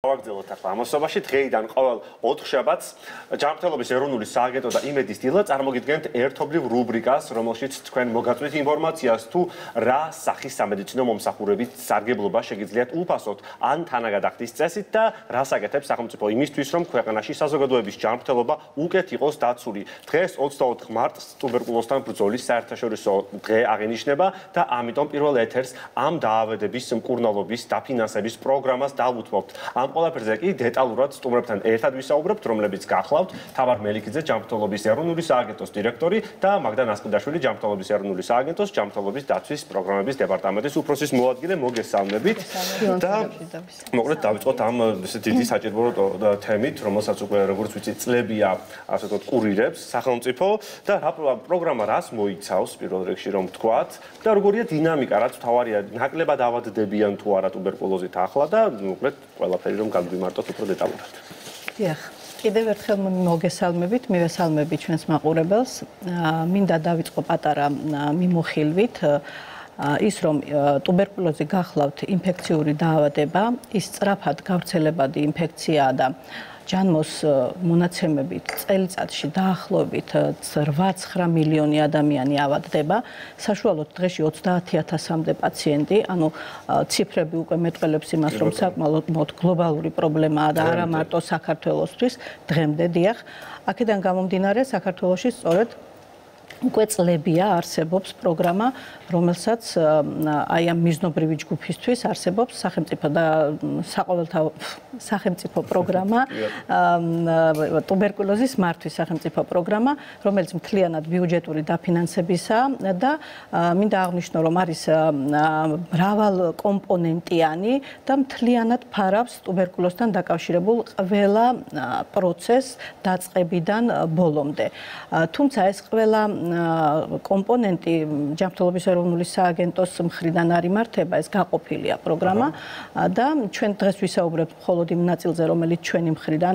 გავაგრძელოთ ახლა ამასობაში დღეიდან ყოველ 4 შაბათს ჯანმრთელობის ეროვნული სააგენტო და იმედის დილა წარმოგიდგენთ ერთობლივ რუბრიკას, რომელშიც თქვენ მოგაწვით ინფორმაციას თუ რა სახის სამედიცინო მომსახურებით სარგებლობა შეგიძლიათ უფასოდ ან თანაგადახდის წესით და რას აკეთებს სახელმწიფო იმისთვის, რომ ქვეყანაში საზოგადოების ჯანმრთელობა უკეთ იყოს დაცული. დღეს 24 მარტს ტუბერკულოზთან ბრძოლის საერთაშორისო დღე აღინიშნება და ამიტომ პირველ ეთერს ამ დაავადების მკურნალობის დაფინანსების პროგრამას დავუთმობთ. ამ ყველაფერზე კი დეტალურად სტუმრებთან ერთად ვისაუბრებთ, რომლებიც გახლავთ თავარ მელიქიძე, ჯანმრთელობის ეროვნული სააგენტოს დირექტორი და მაგდა ნასყიდაშვილი, ჯანმრთელობის ეროვნული სააგენტოს ჯანმრთელობის დაცვის პროგრამების დეპარტამენტის უფროსის მოადგილე. მოგესალმებით. და მოკლედ დავიწყოთ ამ დიდი საჭირო თემით, რომელსაც უკვე როგორც ვიცით წლებია, ასე ვთქვათ, კურირებს სახელმწიფო და პროგრამა რას მოიცავს პირველ რიგში რომ ვთქვათ და როგორია დინამიკა, რაც თავარია ნაკლებად ავადდებიან თუ არა ტუბერკულოზით ახლა და მოკლედ ყველაფერი რომ გადვიმარტოთ უფრო დეტალურად. დიახ. კიდევ ერთხელ მოგესალმებით, მივესალმები ჩვენს მაყურებელს. მინდა დავიწყო პატარა მიმოხილვით ის რომ ტუბერკულოზი გახლავთ ინფექციური დაავადება, ის სწრაფად გავრცელებადი ინფექციაა და ჯანმოს მონაცემებით წელიწადში დაახლოებით 8-9 მილიონი ადამიანი ავადდება. საშუალოდ დღეში 30,000-მდე პაციენტი, ანუ ციფრები უკვე მეტყველებს იმას, რომ საკმაოდ გლობალური პრობლემაა და არა მარტო საქართველოსთვის, დღემდე დიახ. აქედან გამომდინარე, საქართველოში სწორედ უკვე წლებია არსებობს პროგრამა, რომელსაც აი ამ მიზნობრივი ჯგუფისთვის არსებობს სახელმწიფო პროგრამა, ტუბერკულოზის მართვის სახელმწიფო პროგრამა, რომელიც მთლიანად ბიუჯეტური დაფინანსებისაა და მინდა აღვნიშნო, რომ არის მრავალკომპონენტიანი და მთლიანად ფარავს ტუბერკულოზთან დაკავშირებულ ყველა პროცესს დაწყებიდან ბოლომდე. თუმცა ეს ყველა კომპონენტი ჯანმრთელობის ეროვნული სააგენტოს მხრიდან არ იმართება, ეს გაყოფილია პროგრამა და ჩვენ დღეს ვისაუბრებთ მხოლოდ იმ ნაწილზე, რომელიც ჩვენი მხრიდან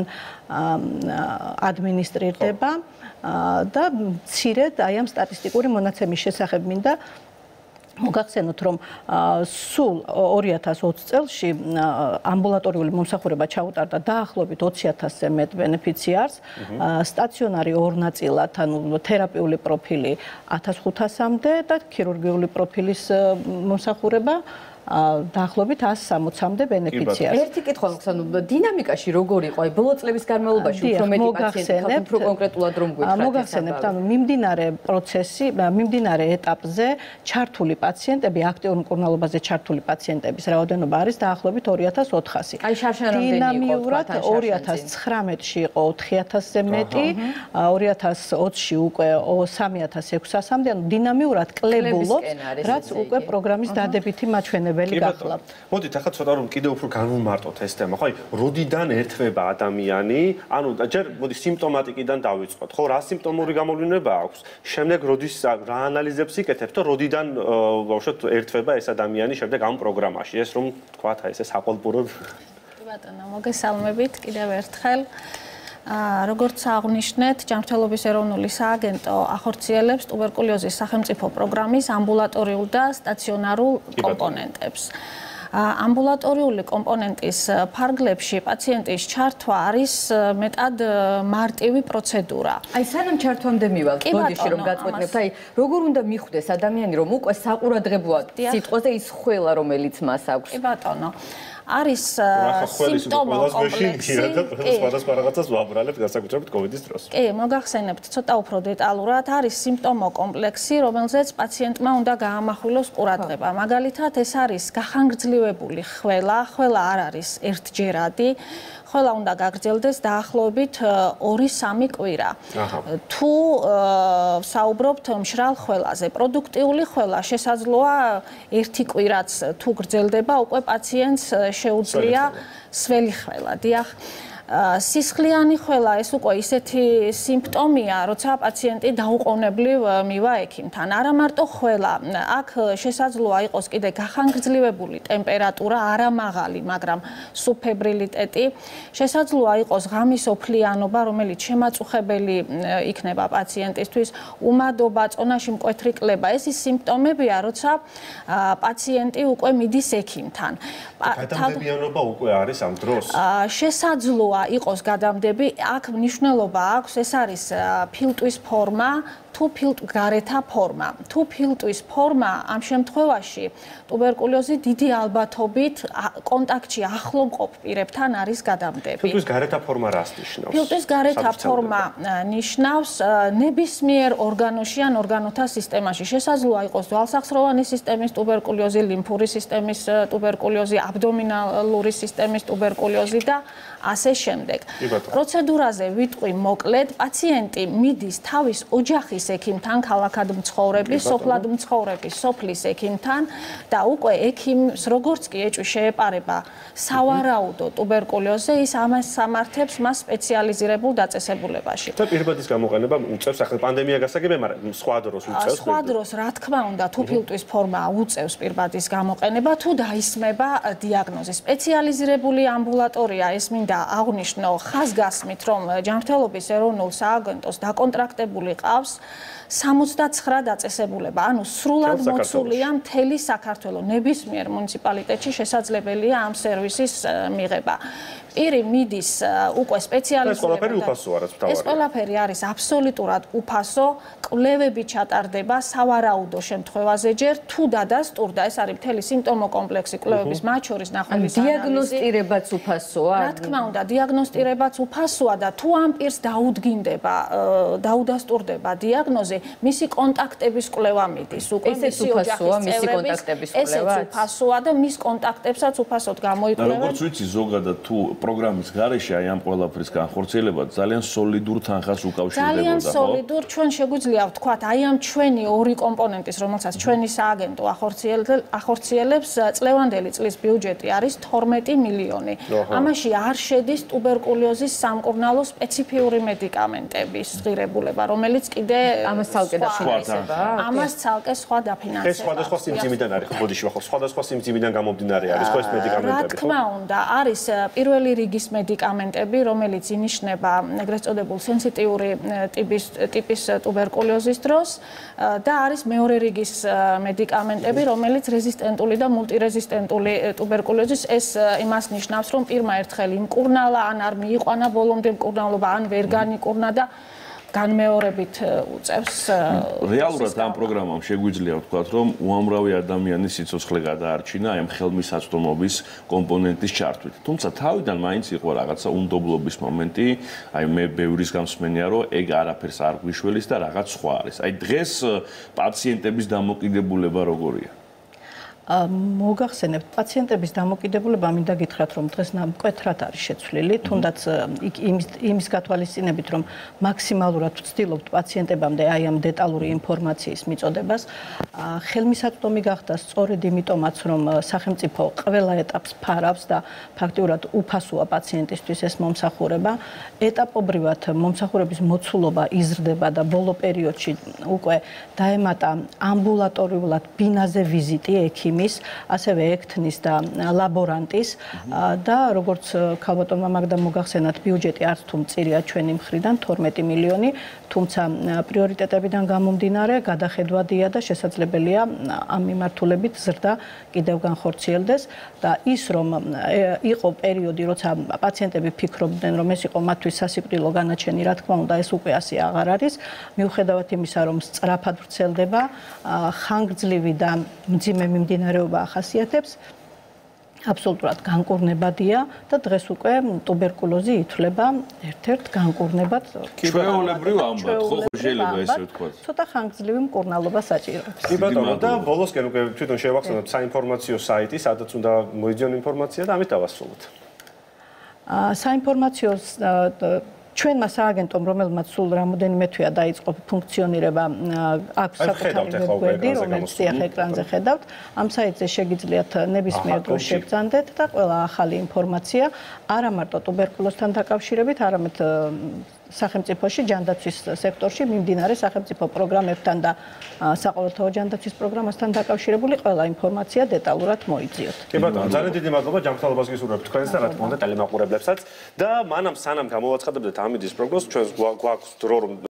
ადმინისტრირდება და მცირედ აი ამ სტატისტიკური მონაცემის შესახებ მინდა მოგახსენოთ, რომ სულ 2020 წელში ამბულატორიული მომსახურება ჩაუტარდა დაახლოებით 20,000-ზე მეტ ბენეფიციარს, სტაციონარი ორ ნაწილად, ანუ თერაპიული პროფილი 1,500-მდე და ქირურგიული პროფილის მომსახურება დაახლოებით 160-მდე ბენეფიციარს. ერთი კითხვა მაქვს, ანუ დინამიკაში როგორ იყო? აი ბოლო წლების განმავლობაში უფრო მეტი პაციენტი, უფრო კონკრეტულად რომ გვითხარით. მოგახსენებთ, ანუ მიმდინარე პროცესი, მიმდინარე ეტაპზე ჩართული პაციენტები, აქტიურ მკურნალობაზე ჩართული პაციენტების რაოდენობა არის დაახლოებით 2,400. აი შარშანამდენი იყო, დინამიურად 2019-ში იყო 4,000-ზე მეტი, 2020-ში უკვე 3,600-მდე, ანუ დინამიურად კლებულობს, რაც უკვე პროგრამის დადებითი მაჩვენებელი. მოდით ახლა ცოტა რომ კიდევ უფრო განვმარტოთ ეს თემა. ხო, აი, როდიდან ერთვება ადამიანი? ანუ ჯერ მოდი სიმპტომატიკიდან დავიწყოთ. ხო, რა სიმპტომური გამოვლენა აქვს? შემდეგ როდის რა ანალიზებს იკეთებთ და როდიდან ბავშვად ერთვება ეს ადამიანი შემდეგ ამ პროგრამაში? ეს რომ თქვათ, აი ესე საყვალპუროდ. ბატონო, მოგესალმებით კიდევ ერთხელ. როგორც აღნიშნეთ, ჯანმრთელობის ეროვნული სააგენტო ახორციელებს ტუბერკულოზის სახელმწიფო პროგრამის ამბულატორიულ და სტაციონარულ კომპონენტებს. ამბულატორიული კომპონენტის ფარგლებში პაციენტის ჩართვა არის მეტად მარტივი პროცედურა. აი სანამ ჩართვამდე მივალთ, ბოდიში რომ გაწყვეტნებთ, აი როგორ უნდა მიხვდეს ადამიანი, რომ უკვე საყურადღებოა სიტყვაზე ის ხველა, რომელიც მას აქვს. კი ბატონო. არის სიმპტომო კომპლექსი. სხვადასხვა რაღაცას ვაბრალებ განსაკუთრებით COVID-ის დროს. კი, მოგახსენებთ ცოტა უფრო დეტალურად, არის სიმპტომო კომპლექსი, რომელზეც პაციენტმა უნდა გაამახვილოს ყურადღება. მაგალითად, ეს არის გახანგრძლივებული ხველა, ხველა არ არის ერთჯერადი. ხველა უნდა გაგრძელდეს დაახლოებით 2-3 კვირა. თუ საუბრობთ მშრალ ხველაზე, პროდუქტიული ხველა შესაძლოა 1 კვირაც თუ გრძელდება, უკვე პაციენტს შეუძლია სველი ხველა. დიახ. სისხლიანი ხველა ეს უკვე ისეთი სიმპტომია, როცა პაციენტი დაუყოვნებლივ მივა ექიმთან. არა მარტო ხველა, აქ შესაძლოა იყოს კიდე გახანგრძლივებული ტემპერატურა, არა მაღალი, მაგრამ სუბფებრილიტეტი. შესაძლოა იყოს ღამის ოფლიანობა, რომელიც შემაწუხებელი იქნება პაციენტისთვის, უმადობა, წონაში მკვეთრი კლება. ეს ის სიმპტომებია, როცა პაციენტი უკვე მიდის ექიმთან. გადამდებიანობა უკვე არის ამ დროს? შესაძლოა იყოს გადამდები, აქ მნიშვნელობა აქვს, ეს არის ფილტვის ფორმა, თუ გარეთა ფორმა. თუ ფილტვის ფორმა ამ შემთხვევაში ტუბერკულოზი დიდი ალბათობით კონტაქტში ახლო მყოფ პირებთან არის გადამდები. ფილტვის გარეთა ფორმა რას ნიშნავს? ფილტვის გარეთა ფორმა ნიშნავს ნებისმიერ ორგანოში ან ორგანოთა სისტემაში. შესაძლოა იყოს ძვალსახსროვანი სისტემის ტუბერკულოზი, ლიმფური სისტემის ტუბერკულოზი, აბდომინალური სისტემის ტუბერკულოზი და ასე შემდეგ. პროცედურაზე ვიტყვი მოკლედ, პაციენტი მიდის თავის ოჯახის ექიმთან, ქალაქად მცხოვრების, სოფლად მცხოვრების, სოფლის ექიმთან და უკვე ექიმს როგორც კი ეჭვი შეეპარება სავარაუდო ტუბერკულოზზე, ის ამას სამართებს მას სპეციალიზირებულ დაწესებულებაში. და პირბადის გამოყენება უწევს, ახლა პანდემია გასაგებია, მაგრამ სხვა დროს უწევს. სხვა დროს, რა თქმა უნდა, თუ ფილტვის ფორმა უწევს პირბადის გამოყენება, თუ დაისმება დიაგნოზი. სპეციალიზირებული ამბულატორია ეს მინდა აღნიშნო ხაზგასმით, რომ ჯანმრთელობის ეროვნულ სააგენტოს დაკონტრაქტებული ყავს 69 დაწესებულება, ანუ სრულად მოცულია მთელი საქართველო, ნებისმიერ მუნიციპალიტეტში შესაძლებელია ამ სერვისის მიღება. პირი მიდის უკვე სპეციალიზირებულ. ეს ყველაფერი არის აბსოლუტურად უფასო, კვლევები ჩატარდება სავარაუდო შემთხვევაზე ჯერ თუ დადასტურდა, ეს არის მთელი სიმპტომოკომპლექსი კვლევების, მათ შორის ნახველის ანალიზი. დიაგნოსტირებაც უფასოა? რა თქმა უნდა, დიაგნოსტირებაც უფასოა და თუ ამ პირს დაუდგინდება, დაუდასტურდება დიაგნოზი, მისი კონტაქტების კვლევა მიდის. უკვე მისი უფასოა, მისი კონტაქტების კვლევა. ესეც უფასოა და მის კონტაქტებსაც უფასოდ გამოიკვლევენ. როგორც ვიცი, ზოგადად თუ პროგრამის გარეშე აი ამ ყველაფრის განხორციელება ძალიან სოლიდურ თანხას უკავშირდებოდა, ხო? ძალიან სოლიდურ, ჩვენ შეგვიძლია ვთქვათ, აი ამ ჩვენი ორი კომპონენტის, რომელსაც ჩვენი სააგენტო ახორციელებს, წლევანდელი წლის ბიუჯეტი არის 12 მილიონი. ამაში არ შედის ტუბერკულოზის სამკურნალო სპეციფიური მედიკამენტების ღირებულება, რომელიც კიდე ამას ცალკე დაფინანსება. ამას ცალკე სხვა დაფინანსება. ეს სხვადასხვა სიმძიმიდან არის, ხო, ბოდიში ვახო, სხვადასხვა სიმძიმიდან გამომდინარე არის, ხო, ეს მედიკამენტები, რა თქმა უნდა, არის პირველი რიგის მედიკამენტები, რომელიც ინიშნება ეგრეთ წოდებულ სენსიტიური ტიპის ტუბერკულოზის დროს და არის მეორე რიგის მედიკამენტები, რომელიც რეზისტენტული და მულტირეზისტენტული ტუბერკულოზის ეს იმას ნიშნავს, რომ პირმა ერთხელ იმკურნალა, ან არ მიიყვანა ბოლომდე მკურნალობა, ან ვერ განიკურნა და განმეორებით უწევს. რეალურად ამ პროგრამამ შეგვიძლია ვთქვათ, რომ უამრავი ადამიანის სიცოცხლე გადაარჩინა ამ ხელმისაწვდომობის კომპონენტის ჩართვით. თუმცა თავიდან მაინც იყო რაღაცა უნდობლობის მომენტი, აი მე ბევრის გამსმენია, რომ ეგ არაფერს არ გვიშველის და რაღაც სხვა არის. აი დღეს პაციენტების დამოკიდებულება როგორია? მოგახსენებთ, პაციენტების დამოკიდებულება მინდა გითხრათ, რომ დღეს მკვეთრად არის შეცვლილი, თუნდაც იმის გათვალისწინებით, რომ მაქსიმალურად ვცდილობთ პაციენტებამდე აი ამ დეტალური ინფორმაციის მიწოდებას. ხელმისაწვდომი გახდა სწორედ იმიტომაც, რომ სახელმწიფო ყველა ეტაპს ფარავს და ფაქტიურად უფასოა პაციენტისთვის ეს მომსახურება. ეტაპობრივად მომსახურების მოცულობა იზრდება და ბოლო პერიოდში უკვე დაემატა ამბულატორიულად ბინაზე ვიზიტი ექიმის, ასევე ექთნის და ლაბორანტის და როგორც ქალბატონმა მაგდამ მოგახსენათ, ბიუჯეტი არც თუ მწირია ჩვენი მხრიდან 12 მილიონი, თუმცა პრიორიტეტებიდან გამომდინარე გადახედვადია და შესაძლებელია ამ მიმართულებით ზრდა კიდევ განხორციელდეს და ის რომ იყო პერიოდი, როცა პაციენტები ფიქრობდნენ, რომ ეს იყო მათთვის სასიკვდილო განაჩენი, რა თქმა უნდა, ეს უკვე ასე აღარ არის. მიუხედავად იმისა, რომ სწრაფად ვრცელდება, ხანგრძლივი და მძიმე მიმდინარეობა ახასიათებს, აბსოლუტურად განკურნებადია და დღეს უკვე ტუბერკულოზი ითვლება ერთ-ერთ განკურნებად. ჩვეულებრივ ამბავ, ხო, შეიძლება ესე ვთქვათ. ცოტა ხანგრძლივი მკურნალობა საჭიროებს. კი ბატონო, და ბოლოსკენ უკვე თვითონ შევახსენოთ საინფორმაციო საიტი, სადაც უნდა მოიძიონ ინფორმაცია და ამით დავასრულოთ. საინფორმაციო ჩვენმა სააგენტომ, რომელმაც სულ რამოდენიმე თვეა დაიწყო ფუნქციონირება, აქვს საკუთარი ვებგვერდი, რომელიც დიახ ეკრანზე ხედავთ. ამ საიტზე შეგიძლიათ ნებისმიერ დროს შეგძანდეთ და ყველა ახალი ინფორმაცია არა მარტო ტუბერკულოზთან დაკავშირებით, არამედ სახელმწიფოში ჯანდაცვის სექტორში მიმდინარე სახელმწიფო პროგრამებთან და საყოველთაო ჯანდაცვის პროგრამასთან დაკავშირებული ყველა ინფორმაცია დეტალურად მოიძიოთ. კი ბატონო, ძალიან დიდი მადლობა ჯანმრთელობას გისურვებთ თქვენს და რა თქმა უნდა ტელემაყურებლებსაც და მანამ სანამ გამოვაცხადებდეთ ამიდის პროგნოზს, ჩვენს გვაქვს დრო რომ